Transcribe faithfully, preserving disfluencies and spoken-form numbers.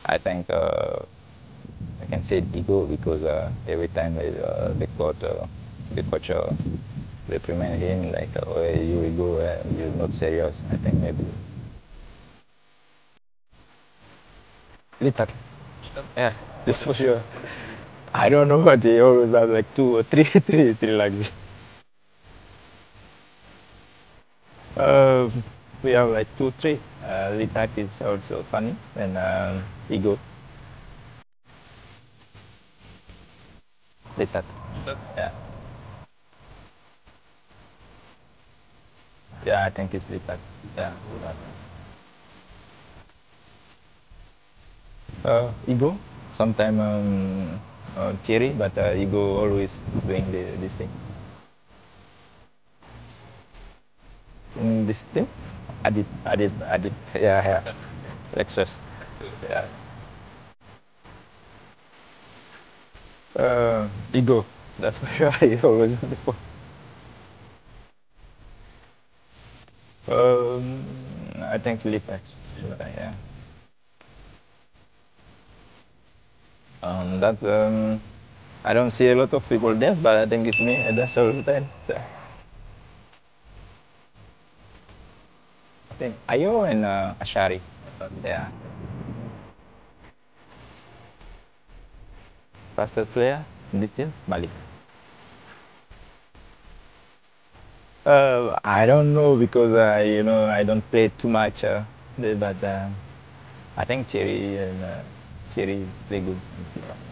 I think uh, I can say ego because uh, every time they, uh, the coach, uh, the coach uh, reprimand him like, oh, you ego, uh, you're not serious. I think maybe little. Yeah, this for sure. I don't know, but they always have like two or three, three, three language. Uh, we have like two, three. Uh, Litak is also funny, and um, ego, Litak. Yeah, yeah, I think it's Litak. Yeah. Uh, ego, sometimes um, uh, Thierry, but uh, ego always doing the, this thing. In this team, I did, I did, I did. Yeah, yeah. Lexus. Yeah. Uh, ego. That's for sure. He always on the phone. Um, I think Felipe. Yeah. Um, that um, I don't see a lot of people dance, but I think it's me. I dance all the time. Yeah. I think Ayo and uh, Ashari. Yeah. Fastest player in this team, Malik. Uh, I don't know because uh, you know I don't play too much, uh, but uh, I think Thierry and uh, Thierry play good.